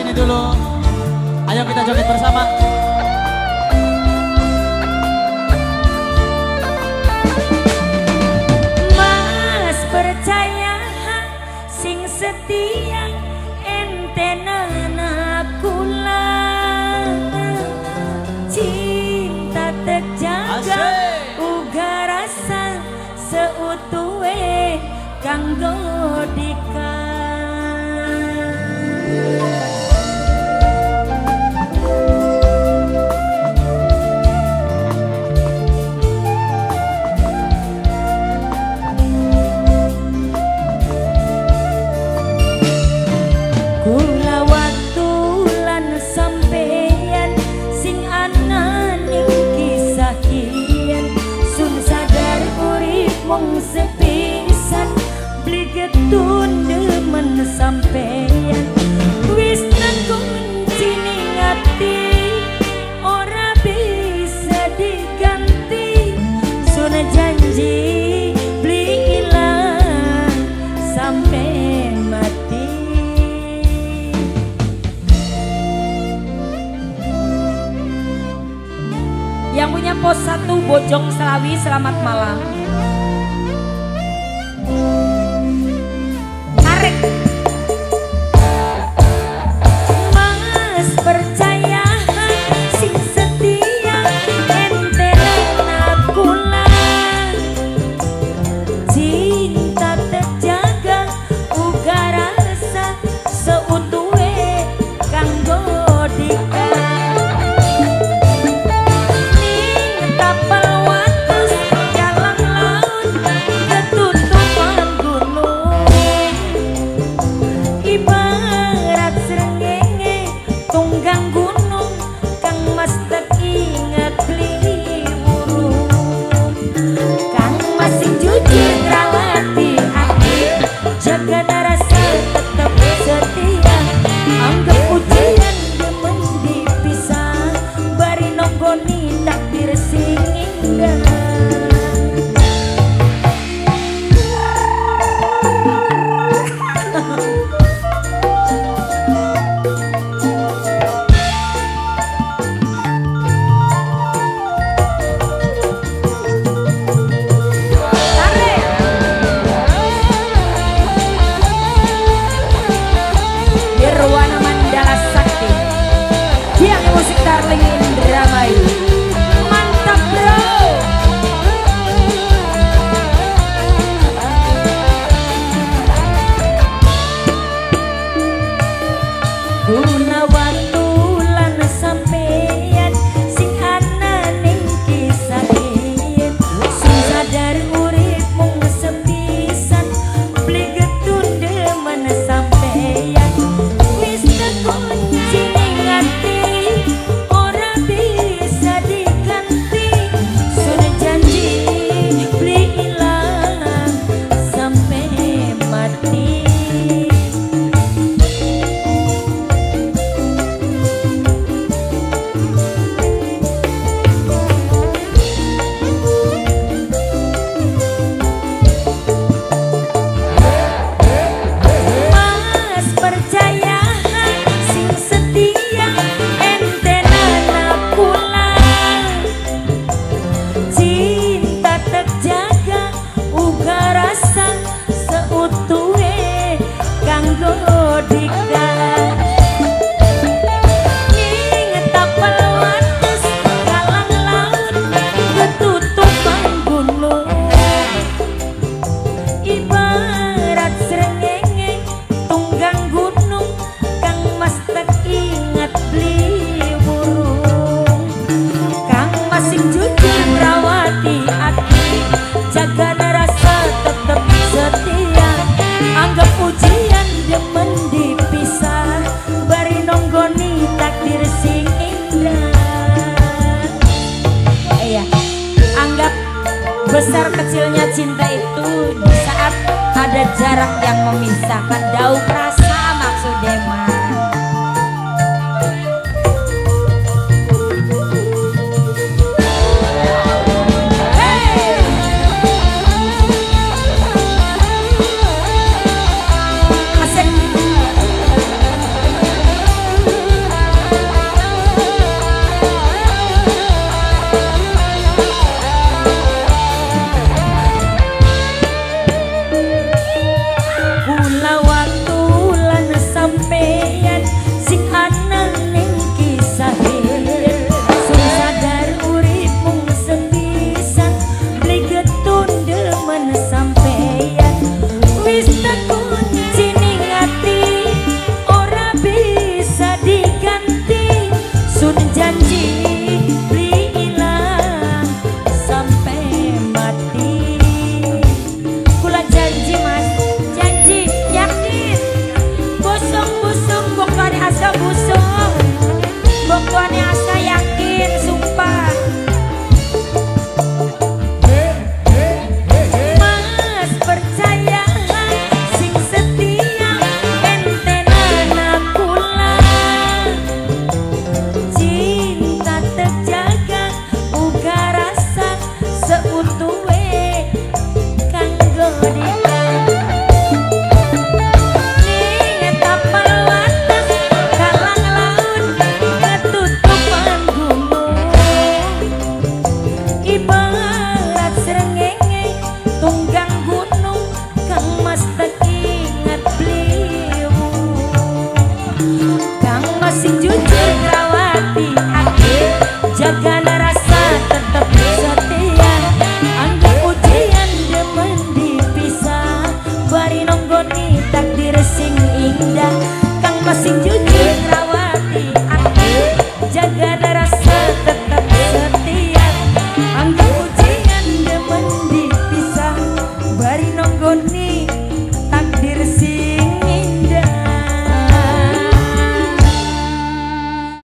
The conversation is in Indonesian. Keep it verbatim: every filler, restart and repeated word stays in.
ini dulu. Ayo kita joget bersama. Mas percaya sing setia ente nana kula, cinta terjaga uga rasa seutuhe kanggo dika. Sepisan beli getun demen sampeyan wis kunci ning ati ora bisa diganti sun janji beli ilang sampai mati. Yang punya pos satu Bojong Selawi, selamat malam. Mas percaya sing setia ente nana kula, cinta terjaga uga rasa seutuhe kanggo dika. Ning tapel wates jalang laut ketutupan gunung, ibarat srengenge tunggang gunung kang mas tak ingat beli burung. Kang mas sing jujur rawati hati jaga rasa tetap setia, anggap ujian demen dipisah bari nonggoni takdir sing indah. Besar kecilnya cinta itu di saat ada jarak yang memisahkan. Daup rasa maksudnya mah. indah